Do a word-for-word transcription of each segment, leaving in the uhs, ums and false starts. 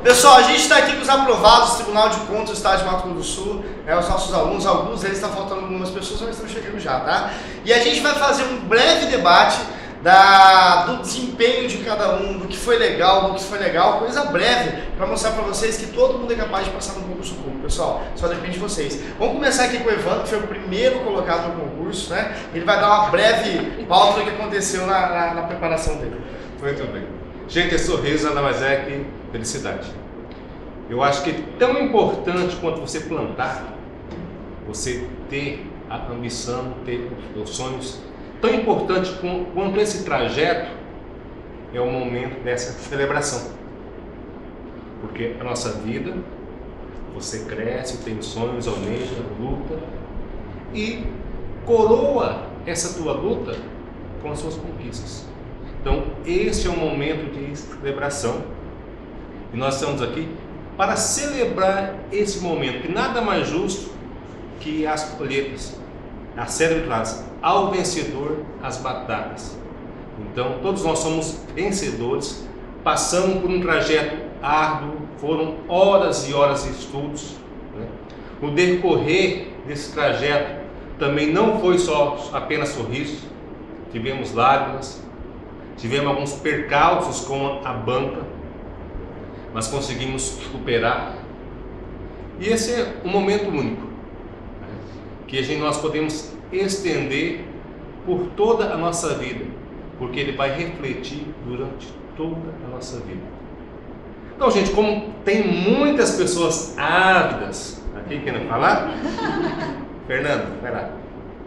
Pessoal, a gente está aqui com os aprovados do Tribunal de Contas do Estado de Mato Grosso do Sul, né, os nossos alunos, alguns deles estão faltando algumas pessoas, mas estão chegando já, tá? E a gente vai fazer um breve debate da, do desempenho de cada um, do que foi legal, do que foi legal, coisa breve, para mostrar para vocês que todo mundo é capaz de passar no concurso público, pessoal, só depende de vocês. Vamos começar aqui com o Evandro, que foi o primeiro colocado no concurso, né? Ele vai dar uma breve pauta do que aconteceu na, na, na preparação dele. Muito bem. Gente, é sorriso nada mais é que felicidade. Eu acho que é tão importante quanto você plantar, você ter a ambição, ter os sonhos, tão importante quanto esse trajeto é o momento dessa celebração. Porque a nossa vida, você cresce, tem sonhos, almeja, luta e coroa essa tua luta com as suas conquistas. Então, esse é um momento de celebração e nós estamos aqui para celebrar esse momento, que nada mais justo que as colheitas. A série traz ao vencedor as batalhas. Então, todos nós somos vencedores, passamos por um trajeto árduo, foram horas e horas de estudos, né? O decorrer desse trajeto também não foi só apenas sorrisos, tivemos lágrimas, tivemos alguns percalços com a banca, mas conseguimos superar. E esse é um momento único, né, que a gente, nós podemos estender por toda a nossa vida, porque ele vai refletir durante toda a nossa vida. Então, gente, como tem muitas pessoas ávidas aqui querendo falar, Fernando, vai lá.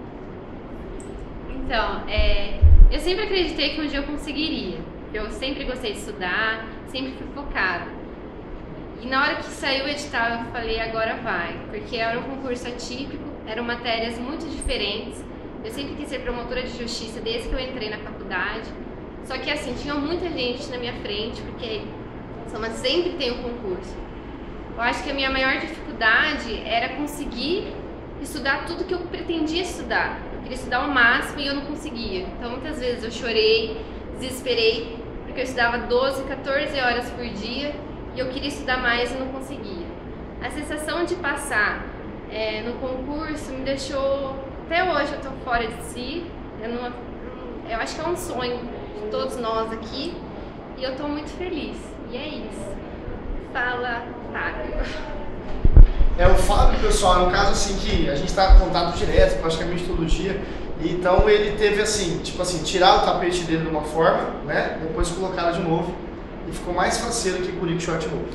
Então, é, eu sempre acreditei que um dia eu conseguiria. Eu sempre gostei de estudar, sempre fui focada. E na hora que saiu o edital, eu falei, agora vai. Porque era um concurso atípico, eram matérias muito diferentes. Eu sempre quis ser promotora de justiça desde que eu entrei na faculdade. Só que assim, tinha muita gente na minha frente, porque Soma sempre tem um concurso. Eu acho que a minha maior dificuldade era conseguir estudar tudo que eu pretendia estudar. Eu queria estudar o máximo e eu não conseguia. Então muitas vezes eu chorei, desesperei, porque eu estudava doze, quatorze horas por dia e eu queria estudar mais e não conseguia. A sensação de passar é, no concurso me deixou, até hoje eu tô fora de si, eu, não, eu acho que é um sonho de todos nós aqui e eu tô muito feliz. E é isso. Fala, Fábio. É, o Fábio, pessoal, é um caso assim que a gente está em contato direto, praticamente todo dia. Então ele teve assim, tipo assim, tirar o tapete dele de uma forma, né? Depois colocaram de novo e ficou mais faceiro que guri de short novo.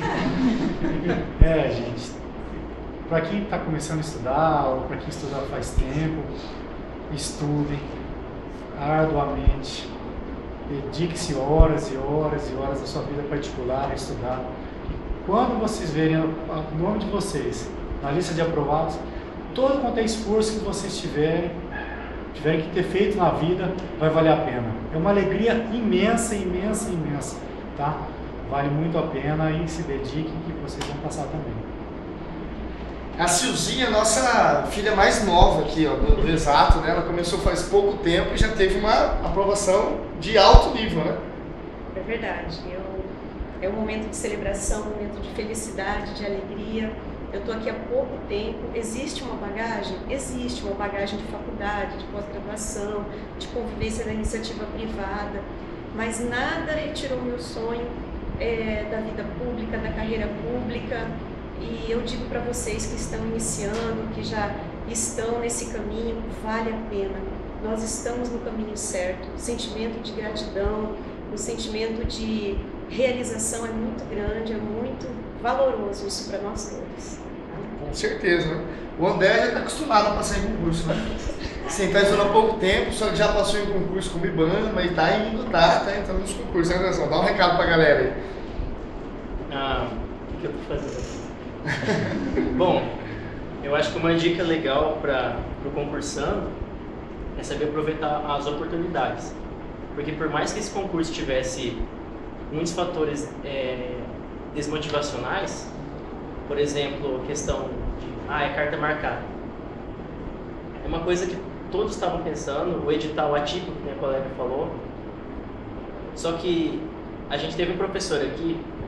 É, gente, para quem está começando a estudar ou para quem estudar faz tempo, estudem arduamente, dedique-se horas e horas e horas da sua vida particular a estudar. Quando vocês verem o nome de vocês na lista de aprovados, todo quanto é esforço que vocês tiverem, tiverem que ter feito na vida, vai valer a pena. É uma alegria imensa, imensa, imensa, tá? Vale muito a pena e se dediquem que vocês vão passar também. A Silzinha, nossa filha mais nova aqui, ó, do, do Exato, né? Ela começou faz pouco tempo e já teve uma aprovação de alto nível, né? É verdade. Eu, é um momento de celebração, um momento de felicidade, de alegria. Eu estou aqui há pouco tempo. Existe uma bagagem? Existe uma bagagem de faculdade, de pós-graduação, de convivência da iniciativa privada, mas nada retirou meu sonho é, da vida pública, da carreira pública. E eu digo para vocês que estão iniciando, que já estão nesse caminho, vale a pena. Nós estamos no caminho certo. O sentimento de gratidão, o sentimento de realização é muito grande, é muito valoroso isso para nós todos. Com certeza, né? O André já está acostumado a passar em concurso, né? Assim, está estudando há pouco tempo, só que já passou em concurso com o IBAMA e está indo, tá, tá entrando nos concursos, né, Anderson? Dá um recado para a galera aí. Ah, o que eu estou fazendo aqui? Bom, eu acho que uma dica legal para o concursando é saber aproveitar as oportunidades. Porque por mais que esse concurso tivesse muitos fatores é, desmotivacionais, por exemplo, questão de, ah, é carta marcada. É uma coisa que todos estavam pensando, o edital atípico, que a colega falou. Só que a gente teve um professor aqui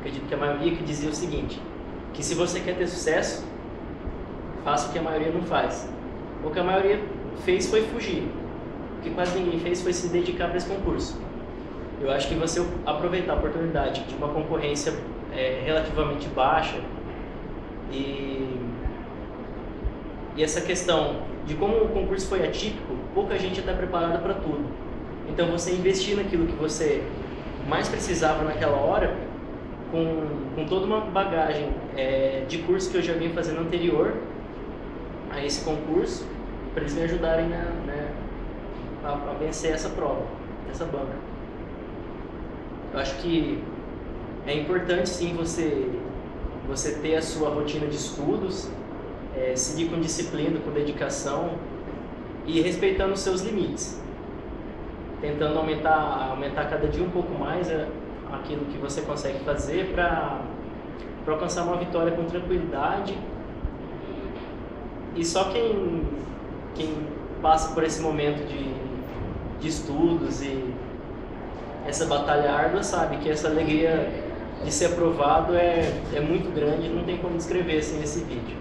acredito que a maioria que dizia o seguinte, que se você quer ter sucesso, faça o que a maioria não faz. O que a maioria fez foi fugir. O que quase ninguém fez foi se dedicar para esse concurso. Eu acho que você aproveitar a oportunidade de uma concorrência é, relativamente baixa e, e essa questão de como o concurso foi atípico, pouca gente está preparada para tudo. Então você investir naquilo que você mais precisava naquela hora, com, com toda uma bagagem é, de curso que eu já vinha fazendo anterior a esse concurso, para eles me ajudarem na, né, a, a vencer essa prova, essa banca. Eu acho que é importante sim você, você ter a sua rotina de estudos, é, seguir com disciplina, com dedicação e respeitando os seus limites. Tentando aumentar, aumentar cada dia um pouco mais é, aquilo que você consegue fazer para alcançar uma vitória com tranquilidade. E só quem, quem passa por esse momento de, de estudos e essa batalha árdua sabe que essa alegria de ser aprovado é, é muito grande, não tem como descrever sem esse vídeo.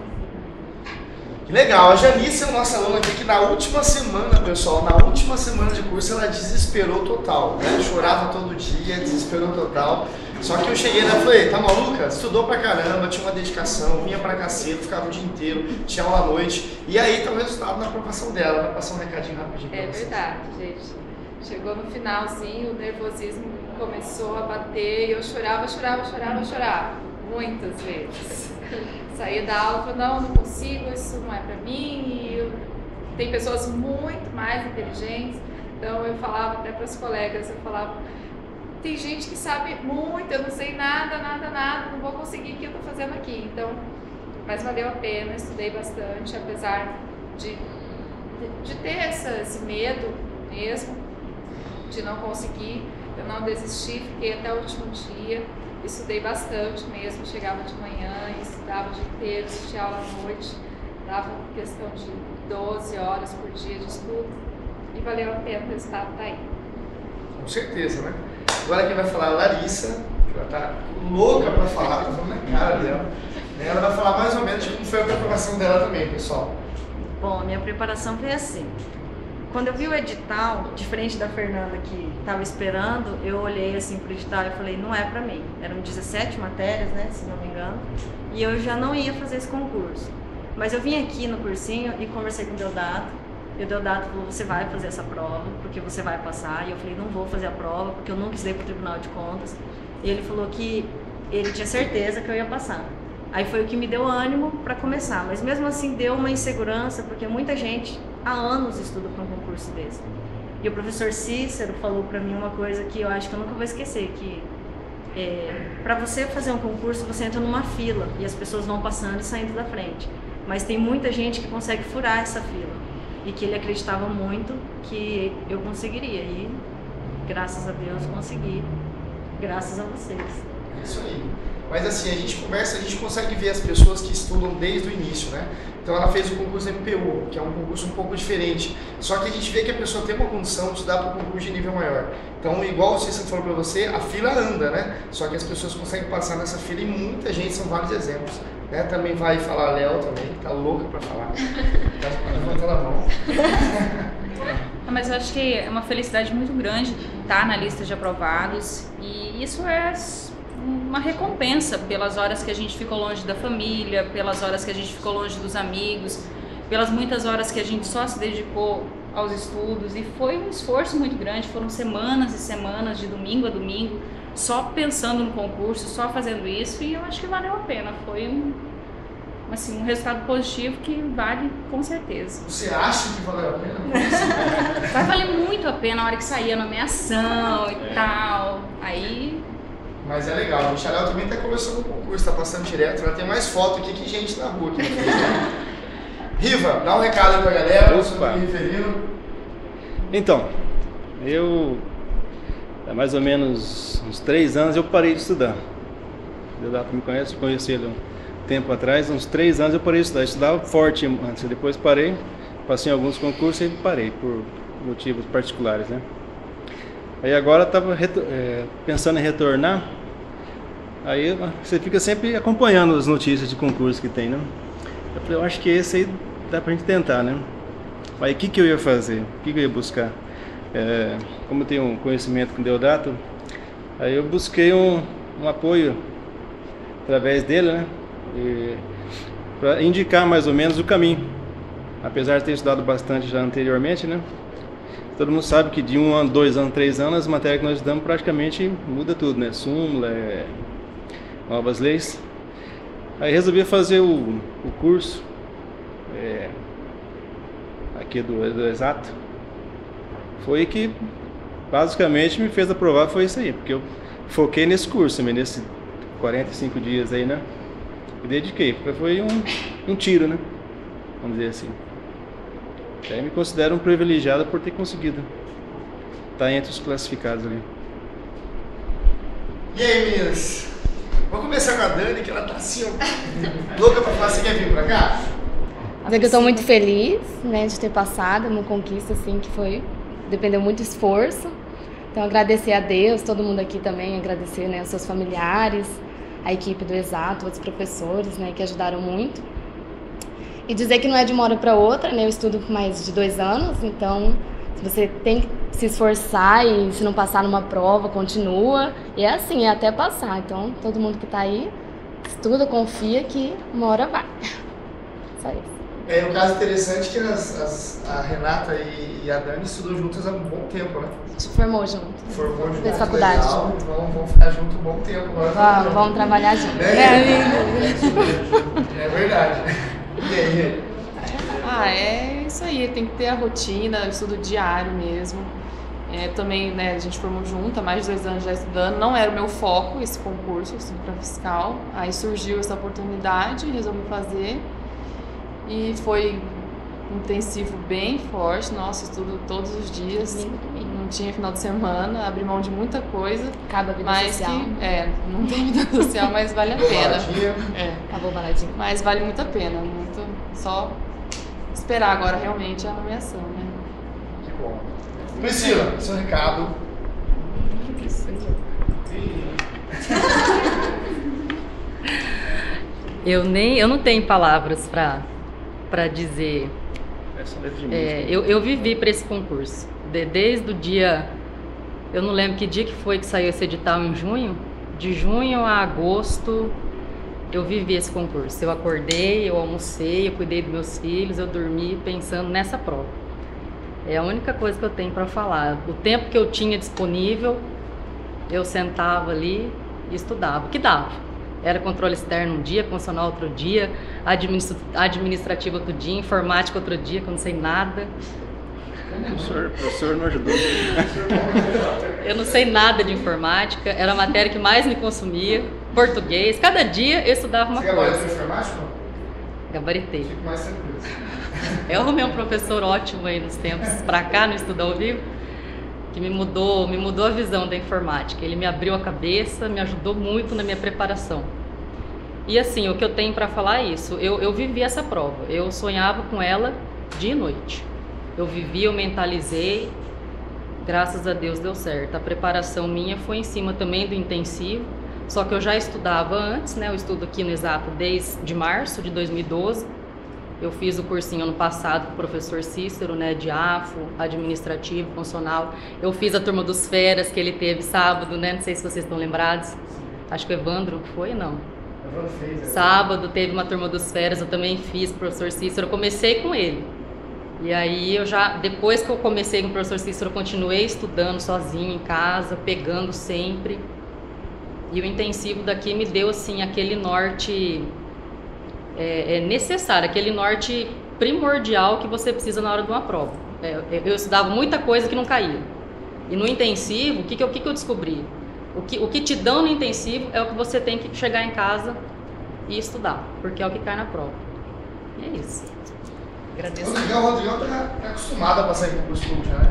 Que legal, a Janice é a nossa aluna aqui que na última semana, pessoal, na última semana de curso ela desesperou total, né? Chorava todo dia, desesperou total. Só que eu cheguei lá e falei, tá maluca? Estudou pra caramba, tinha uma dedicação, vinha pra cacete, ficava o dia inteiro, tinha aula à noite. E aí tá o resultado na aprovação dela. Vai passar um recadinho rapidinho pra É vocês. verdade, gente. Chegou no finalzinho, o nervosismo começou a bater e eu chorava, chorava, chorava, chorava. Muitas vezes. Saía da aula e falava, não, não consigo, isso não é pra mim. E eu... tem pessoas muito mais inteligentes. Então eu falava até para as colegas, eu falava, tem gente que sabe muito, eu não sei nada, nada, nada, não vou conseguir o que eu tô fazendo aqui. Então, mas valeu a pena, estudei bastante, apesar de, de, de ter essa, esse medo mesmo, de não conseguir, eu não desisti, fiquei até o último dia, estudei bastante mesmo, chegava de manhã, estudava o dia inteiro, assistia aula à noite, dava questão de doze horas por dia de estudo e valeu a pena, o resultado tá aí. Com certeza, né? Agora quem vai falar é a Larissa, que ela tá louca pra falar, tá falando na cara dela. Ela vai falar mais ou menos de como foi a preparação dela também, pessoal. Bom, a minha preparação foi assim. Quando eu vi o edital, diferente da Fernanda que estava esperando, eu olhei assim pro edital e falei, não é pra mim. Eram dezessete matérias, né, se não me engano, e eu já não ia fazer esse concurso. Mas eu vim aqui no cursinho e conversei com o Deodato, e o Deodato falou, você vai fazer essa prova, porque você vai passar. E eu falei, não vou fazer a prova, porque eu nunca estudei para o Tribunal de Contas. E ele falou que ele tinha certeza que eu ia passar. Aí foi o que me deu ânimo para começar, mas mesmo assim deu uma insegurança, porque muita gente há anos estuda para um concurso desse. E o professor Cícero falou para mim uma coisa que eu acho que eu nunca vou esquecer, que é, para você fazer um concurso, você entra numa fila e as pessoas vão passando e saindo da frente. Mas tem muita gente que consegue furar essa fila. E que ele acreditava muito que eu conseguiria. E graças a Deus consegui. Graças a vocês. É isso aí. Mas assim, a gente conversa, a gente consegue ver as pessoas que estudam desde o início, né? Então ela fez o concurso M P U, que é um concurso um pouco diferente. Só que a gente vê que a pessoa tem uma condição de estudar para o concurso de nível maior. Então, igual o Cícero falou para você, a fila anda, né? Só que as pessoas conseguem passar nessa fila e muita gente, são vários exemplos. Né? Também vai falar a Léo também, tá louca para falar. Tá levantando a mão. Mas eu acho que é uma felicidade muito grande estar na lista de aprovados e isso é uma recompensa pelas horas que a gente ficou longe da família, pelas horas que a gente ficou longe dos amigos, pelas muitas horas que a gente só se dedicou aos estudos e foi um esforço muito grande, foram semanas e semanas de domingo a domingo só pensando no concurso, só fazendo isso e eu acho que valeu a pena, foi um, assim, um resultado positivo que vale com certeza. Você acha que valeu a pena? Vai valer muito a pena a hora que sair a nomeação e tal, aí... Mas é legal, a Michael também está começando o concurso, está passando direto, ela tem mais foto aqui que gente na rua. Aqui Riva, dá um recado aí pra galera, sobre o Riverino. Então, eu, há mais ou menos uns três anos eu parei de estudar. O Deodato me conhece, eu conheci ele um tempo atrás, uns três anos eu parei de estudar. Eu estudava forte antes, depois parei, passei em alguns concursos e parei, por motivos particulares, né? Aí agora eu estava é, pensando em retornar. Aí você fica sempre acompanhando as notícias de concurso que tem, né? Eu falei, eu acho que esse aí dá pra gente tentar, né? Aí o que, que eu ia fazer? O que, que eu ia buscar? É, como eu tenho um conhecimento com Deodato, aí eu busquei um, um apoio através dele, né? Para indicar mais ou menos o caminho. Apesar de ter estudado bastante já anteriormente, né? Todo mundo sabe que de um ano, dois anos, três anos, as matérias que nós estudamos praticamente muda tudo, né? Súmula, é, novas leis. Aí resolvi fazer o, o curso é, aqui do, do Exato. Foi que basicamente me fez aprovar, foi isso aí, porque eu foquei nesse curso, nesses quarenta e cinco dias aí, né? Me dediquei, foi um, um tiro, né? Vamos dizer assim. Até me considero um privilegiado por ter conseguido estar entre os classificados ali. E aí, meninas? Vamos começar com a Dani, que ela tá assim, ó, louca pra falar. Você quer vir pra cá? Dizer que eu tô muito feliz, né, de ter passado uma conquista, assim, que foi, dependeu muito do esforço. Então, agradecer a Deus, todo mundo aqui também, agradecer, né, aos seus familiares, a equipe do Exato, outros professores, né, que ajudaram muito. E dizer que não é de uma hora para outra, né? Eu estudo por mais de dois anos, então você tem que se esforçar e se não passar numa prova, continua. E é assim, é até passar. Então, todo mundo que está aí, estuda, confia que uma hora vai. Só isso. É um caso interessante que as, as, a Renata e, e a Dani estudam juntas há um bom tempo, né? A gente formou junto. Formou junto. Fez faculdade legal, junto. Vamos, vamos ficar junto um bom tempo agora. Vamos, vamos trabalhar junto. É, é, é verdade. E aí? Ah, é isso aí, tem que ter a rotina, estudo diário mesmo. É, também, né, a gente formou junto, há mais de dois anos já estudando. Não era o meu foco esse concurso, estudo para fiscal. Aí surgiu essa oportunidade, resolvi fazer. E foi intensivo bem forte, nossa, estudo todos os dias. Não tinha final de semana, abri mão de muita coisa. Acaba a vida mas social. Que, é, não tem vida social, mas vale a pena. É. Acabou baladinho. Mas vale muito a pena, muito, só esperar agora realmente a nomeação, né? Que bom. Priscila, seu recado. Eu nem, eu não tenho palavras para para dizer. É, eu, eu vivi para esse concurso. De, desde o dia, eu não lembro que dia que foi que saiu esse edital, em junho. De junho a agosto, eu vivi esse concurso. Eu acordei, eu almocei, eu cuidei dos meus filhos, eu dormi pensando nessa prova. É a única coisa que eu tenho para falar. O tempo que eu tinha disponível, eu sentava ali e estudava, o que dava. Era controle externo um dia, constitucional outro dia, administrativo outro dia, informática outro dia, que eu não sei nada. O professor, o professor não ajudou. Eu não sei nada de informática, era a matéria que mais me consumia. Português, cada dia eu estudava uma Você coisa. Você gabaritou informática? Gabaritei. Fico mais tranquilo. Eu arrumei um professor ótimo aí nos tempos pra cá, no Estudo ao Vivo, que me mudou, me mudou a visão da informática. Ele me abriu a cabeça, me ajudou muito na minha preparação. E assim, o que eu tenho para falar é isso. Eu, eu vivi essa prova, eu sonhava com ela dia e noite. Eu vivi, eu mentalizei, graças a Deus deu certo. A preparação minha foi em cima também do intensivo, só que eu já estudava antes, né? Eu estudo aqui no Exato desde março de dois mil e doze. Eu fiz o cursinho ano passado com o professor Cícero, né, de A F O, administrativo, funcional. Eu fiz a turma dos feras que ele teve sábado, né, não sei se vocês estão lembrados. Acho que o Evandro foi, não. Evandro fez. Sábado teve uma turma dos feras, eu também fiz com o professor Cícero, eu comecei com ele. E aí eu já, depois que eu comecei com o professor Cícero, eu continuei estudando sozinho em casa, pegando sempre. E o intensivo daqui me deu, assim, aquele norte... É, é necessário, aquele norte primordial que você precisa na hora de uma prova. É, eu estudava muita coisa que não caía. E no intensivo, o que, que, eu, que, que eu descobri? O que, o que te dão no intensivo é o que você tem que chegar em casa e estudar, porque é o que cai na prova. E é isso. Agradeço. O Rodrigão, o Rodrigão tá, tá acostumado a passar em concurso público, né?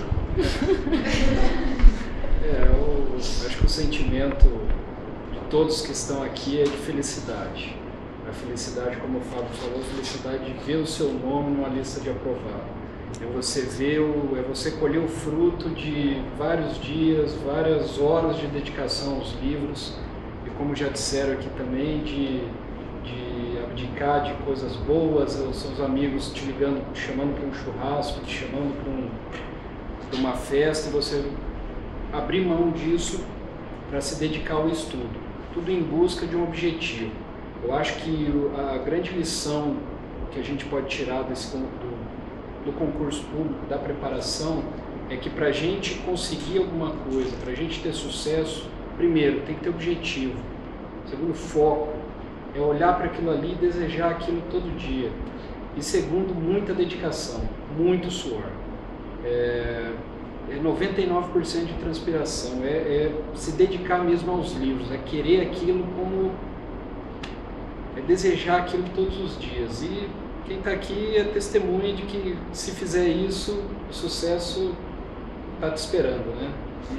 É, eu acho que o sentimento de todos que estão aqui é de felicidade. A felicidade, como o Fábio falou, a felicidade de ver o seu nome numa lista de aprovado. É você ver o, é você colher o fruto de vários dias, várias horas de dedicação aos livros e como já disseram aqui também, de, de abdicar de coisas boas, os seus amigos te ligando, te chamando para um churrasco, te chamando para um, para uma festa, e você abrir mão disso para se dedicar ao estudo, tudo em busca de um objetivo. Eu acho que a grande lição que a gente pode tirar desse, do, do concurso público, da preparação, é que para a gente conseguir alguma coisa, para a gente ter sucesso, primeiro, tem que ter objetivo. Segundo, foco. É olhar para aquilo ali e desejar aquilo todo dia. E segundo, muita dedicação, muito suor. É, é noventa e nove por cento de transpiração, é, é se dedicar mesmo aos livros, é querer aquilo como... é desejar aquilo todos os dias. E quem está aqui é testemunha de que se fizer isso, o sucesso está te esperando, né?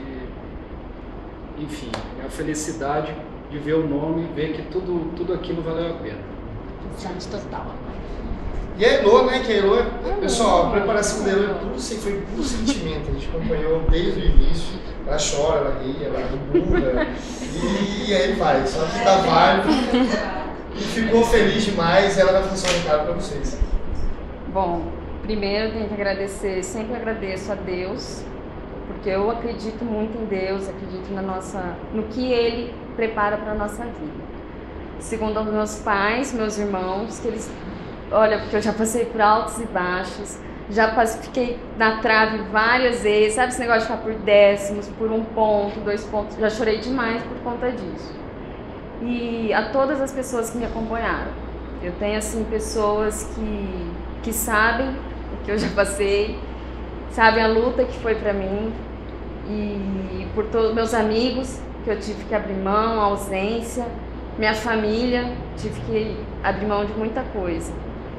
E, enfim, é a felicidade de ver o nome e ver que tudo, tudo aquilo valeu a pena. Felicidade total. E a Elô, né? Que a Elô, pessoal, a preparação da Elô é tudo, foi puro sentimento. A gente acompanhou desde o início. Ela chora, ela ri, ela burra. E, e aí vai, só que tá válido. E ficou feliz demais. Ela vai fazer um recado para vocês. Bom, primeiro eu tenho que agradecer, sempre agradeço a Deus, porque eu acredito muito em Deus, acredito na nossa, no que Ele prepara para a nossa vida. Segundo aos meus pais, meus irmãos, que eles, olha, porque eu já passei por altos e baixos, já passei, fiquei na trave várias vezes, sabe esse negócio de ficar por décimos, por um ponto, dois pontos, já chorei demais por conta disso. E a todas as pessoas que me acompanharam, eu tenho assim pessoas que, que sabem o que eu já passei, sabem a luta que foi para mim, e por todos meus amigos que eu tive que abrir mão, a ausência, minha família, tive que abrir mão de muita coisa.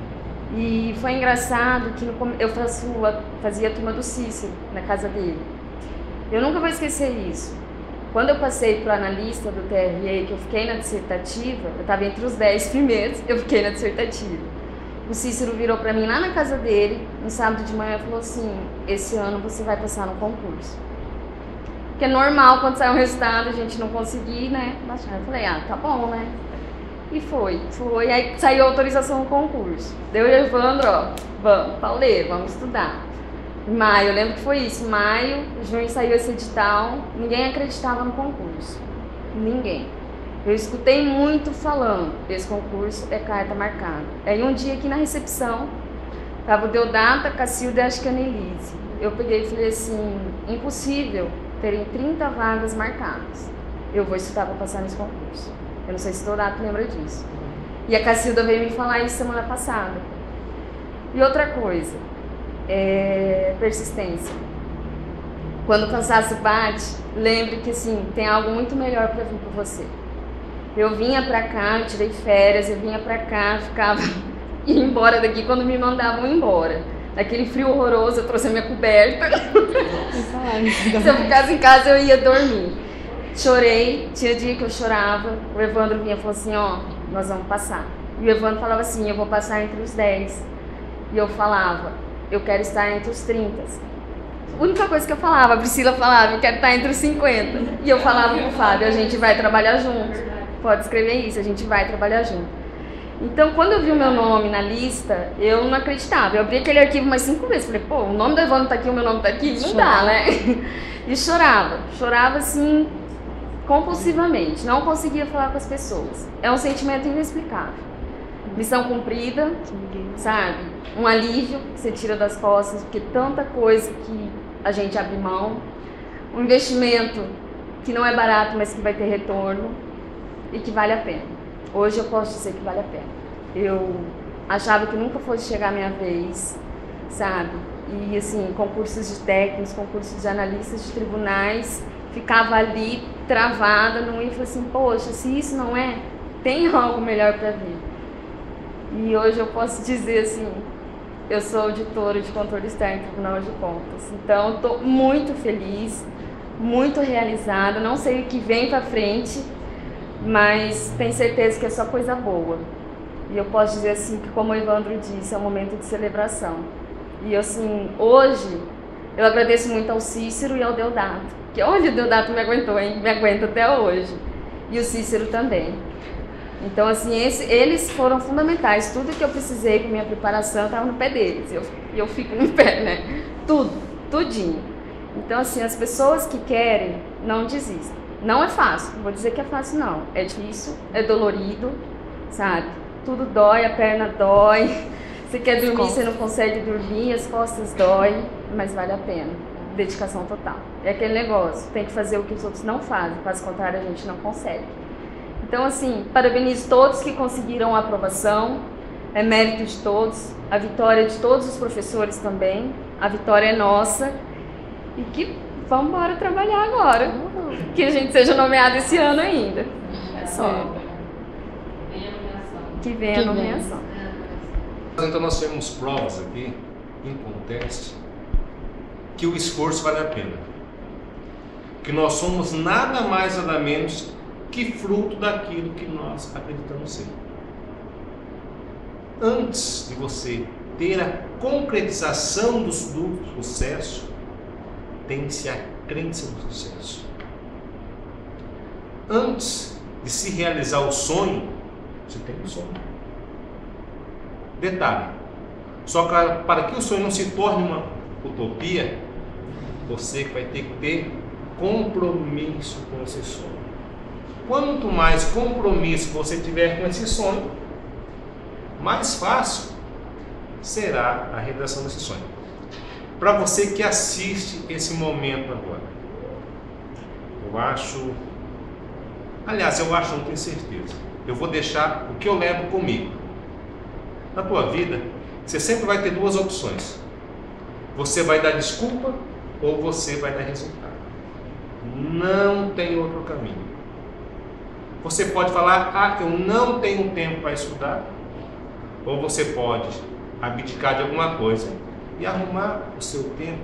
E foi engraçado que no, eu faço, fazia a turma do Cícero na casa dele. Eu nunca vou esquecer isso. Quando eu passei para o analista do T R E, que eu fiquei na dissertativa, eu estava entre os dez primeiros, eu fiquei na dissertativa. O Cícero virou para mim lá na casa dele, no sábado de manhã, e falou assim, esse ano você vai passar no concurso. Porque é normal, quando sai um resultado, a gente não conseguir, né, baixar. Eu falei, ah, tá bom, né? E foi, foi. Aí saiu a autorização do concurso. Deu o Evandro, ó, vamos, Pauleiro, vamos estudar. Em maio, eu lembro que foi isso, maio, junho saiu esse edital, ninguém acreditava no concurso. Ninguém. Eu escutei muito falando, esse concurso é carta marcada. Aí um dia aqui na recepção, tava o Deodata, Cacilda e acho que a Nelise. Eu peguei e falei assim, impossível terem trinta vagas marcadas. Eu vou estudar para passar nesse concurso. Eu não sei se o Deodata lembra disso. E a Cacilda veio me falar isso semana passada. E outra coisa, é persistência. Quando o cansaço bate, lembre que assim, tem algo muito melhor para vir para você. Eu vinha pra cá, eu tirei férias, eu vinha pra cá, ficava, ia embora daqui quando me mandavam embora. Naquele frio horroroso, eu trouxe a minha coberta. Se eu ficasse em casa, eu ia dormir. Chorei, tinha dia que eu chorava, o Evandro vinha e falou assim, ó, nós vamos passar. E o Evandro falava assim, eu vou passar entre os dez. E eu falava, eu quero estar entre os trinta. A única coisa que eu falava, a Priscila falava, eu quero estar entre os cinquenta. E eu falava pro Fábio, a gente vai trabalhar junto. Pode escrever isso, a gente vai trabalhar junto. Então, quando eu vi o meu nome na lista, eu não acreditava. Eu abri aquele arquivo mais cinco vezes. Falei, pô, o nome do Evandro tá aqui, o meu nome tá aqui? Não dá, né? E chorava. Chorava, assim, compulsivamente. Não conseguia falar com as pessoas. É um sentimento inexplicável. Missão cumprida, sabe? Um alívio que você tira das costas, porque tanta coisa que a gente abre mão. Um investimento que não é barato, mas que vai ter retorno. E que vale a pena. Hoje eu posso dizer que vale a pena. Eu achava que nunca fosse chegar a minha vez, sabe? E assim, concursos de técnicos, concursos de analistas de tribunais, ficava ali travada, não ia e falei assim, poxa, se isso não é, tem algo melhor para vir. E hoje eu posso dizer assim, eu sou auditora de controle externo do Tribunal de Contas. Então eu estou muito feliz, muito realizada, não sei o que vem para frente, mas tenho certeza que é só coisa boa. E eu posso dizer assim, que como o Evandro disse, é um momento de celebração. E assim, hoje, eu agradeço muito ao Cícero e ao Deodato. Que olha, o Deodato me aguentou, hein? Me aguenta até hoje. e o Cícero também. Então, assim, esse, eles foram fundamentais. Tudo que eu precisei com minha preparação estava no pé deles. E eu, eu fico no pé, né? Tudo, tudinho. Então, assim, as pessoas que querem, não desistam. Não é fácil, não vou dizer que é fácil, não. É difícil, é dolorido, sabe? Tudo dói, a perna dói. Você quer dormir, você não consegue dormir, as costas doem, mas vale a pena. Dedicação total. É aquele negócio, tem que fazer o que os outros não fazem, caso contrário a gente não consegue. Então, assim, parabenizo todos que conseguiram a aprovação, é mérito de todos, a vitória de todos os professores também, a vitória é nossa, e que vamos embora trabalhar agora, que a gente seja nomeado esse ano ainda. É só. Que venha a nomeação. Então nós temos provas aqui, em contexto, que o esforço vale a pena. Que nós somos nada mais nada menos que fruto daquilo que nós acreditamos ser. Antes de você ter a concretização do, do sucesso, tem-se a crença no sucesso. Antes de se realizar o sonho, você tem um sonho. Detalhe, só que para que o sonho não se torne uma utopia, você vai ter que ter compromisso com esse sonho. Quanto mais compromisso você tiver com esse sonho, mais fácil será a realização desse sonho. Para você que assiste esse momento agora, eu acho, aliás, eu acho, não tenho certeza, eu vou deixar o que eu levo comigo. Na tua vida, você sempre vai ter duas opções. Você vai dar desculpa ou você vai dar resultado. Não tem outro caminho. Você pode falar, ah, eu não tenho tempo para estudar, ou você pode abdicar de alguma coisa e arrumar o seu tempo.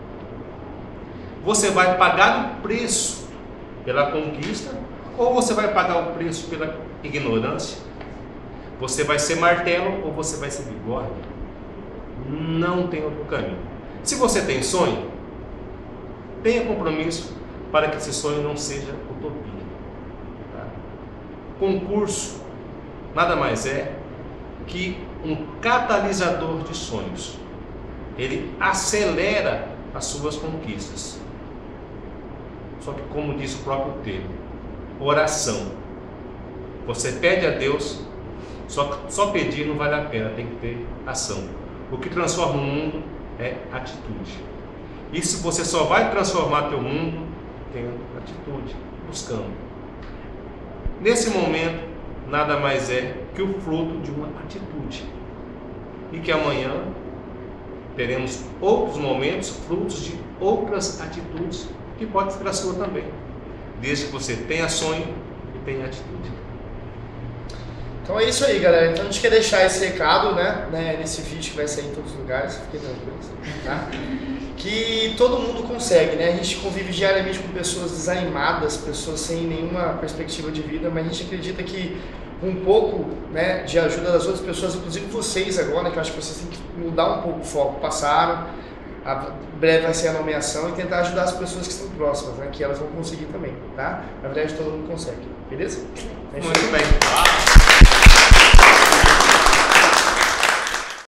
Você vai pagar o preço pela conquista ou você vai pagar o preço pela ignorância? Você vai ser martelo ou você vai ser bigorna? Não tem outro caminho. Se você tem sonho, tenha compromisso para que esse sonho não seja utopia. Tá? Concurso nada mais é que um catalisador de sonhos. Ele acelera as suas conquistas. Só que, como diz o próprio termo, oração. Você pede a Deus, só, só pedir não vale a pena, tem que ter ação. O que transforma o mundo é atitude. E se você só vai transformar teu mundo, tendo atitude, buscando. Nesse momento, nada mais é que o fruto de uma atitude. E que amanhã teremos outros momentos, frutos de outras atitudes, que pode ser a sua também. Desde que você tenha sonho e tenha atitude. Então é isso aí, galera. Então a gente quer deixar esse recado, né, né nesse vídeo que vai sair em todos os lugares, fiquem tranquilos, tá? Que todo mundo consegue, né? A gente convive diariamente com pessoas desanimadas, pessoas sem nenhuma perspectiva de vida, mas a gente acredita que com um pouco, né, de ajuda das outras pessoas, inclusive vocês agora, que eu acho que vocês têm que mudar um pouco o foco, passaram, a breve vai ser a nomeação e tentar ajudar as pessoas que estão próximas, né, que elas vão conseguir também, tá? Na verdade todo mundo consegue, beleza? Muito bem.